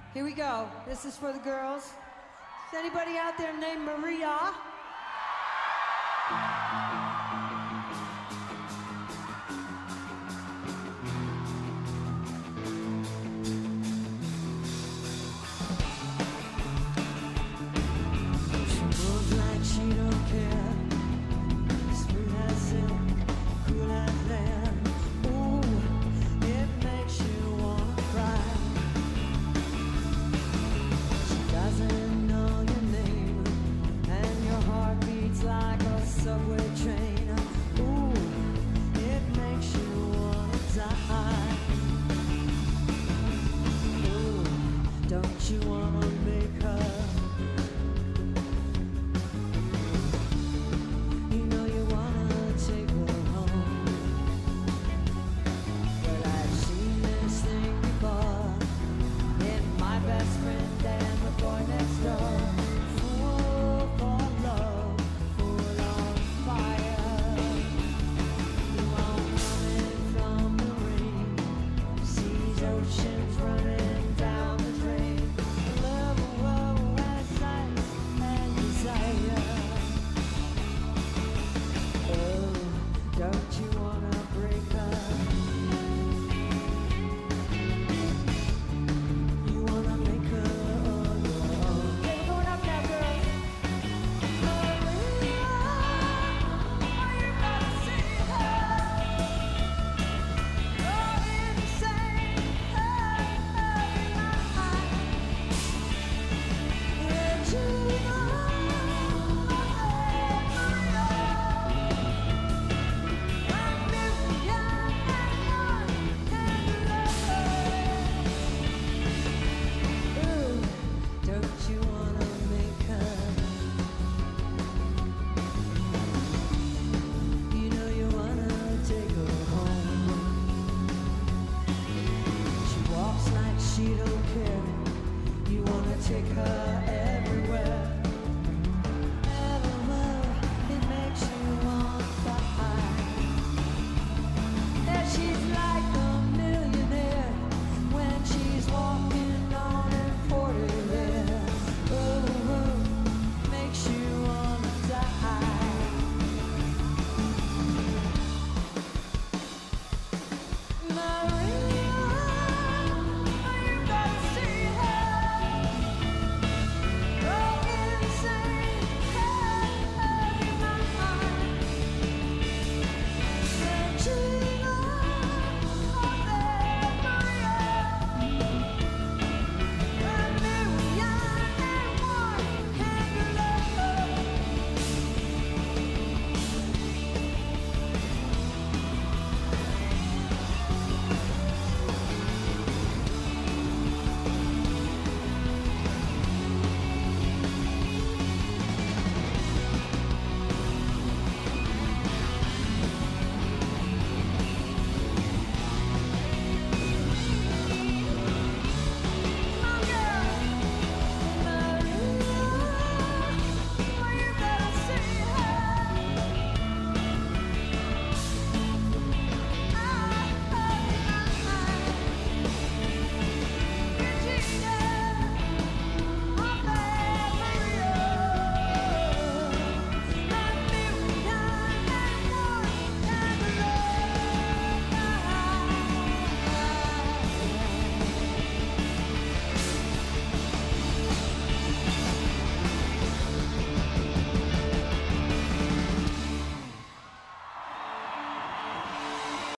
Here we go. This is for the girls. Is anybody out there named Maria? She moves like she don't care. Smooth as silk, cool as air. Ooh, it makes you wanna cry. She doesn't know your name, and your heart beats like a subway train. Ooh, it makes you wanna die. Ooh, don't you wanna make her? You know you wanna take her home. But I've seen this thing before in my best friend and the boy next door. Fool for love, full on fire. You are coming from the rain, seas, oceans running down the drain. Love a world as ice and desire. Oh, don't you wanna break her? You wanna make her all your own. Okay, we're going up now, girls. Maria, are you gonna see her? Oh, insane, every night. Would you know, Maria? I'm young and ooh, don't you wanna make her? You know you wanna take her home. She walks like she don't care. You wanna take her everywhere.